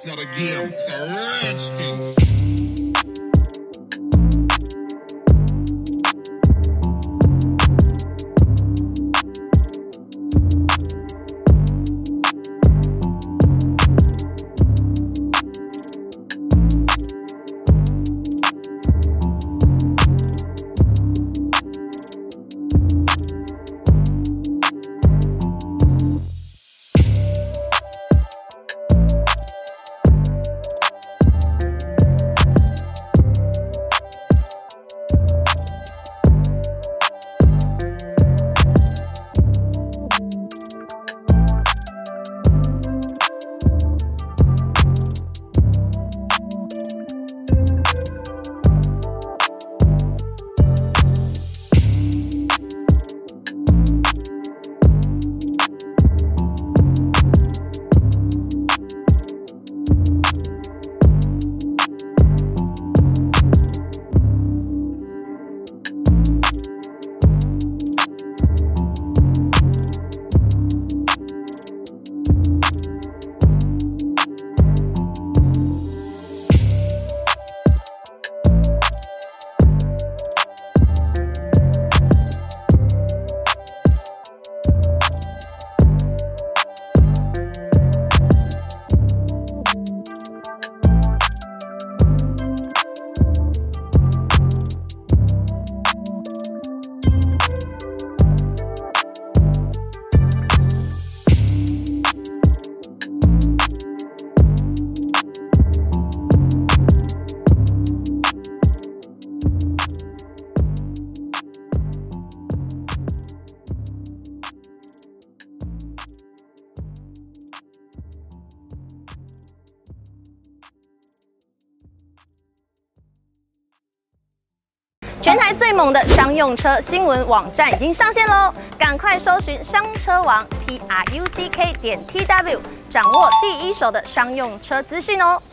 It's not a game, it's a rich thing. 全台最猛的商用车新闻网站已经上线喽！赶快搜寻商车王 TRUCK.TW， 掌握第一手的商用车资讯哦。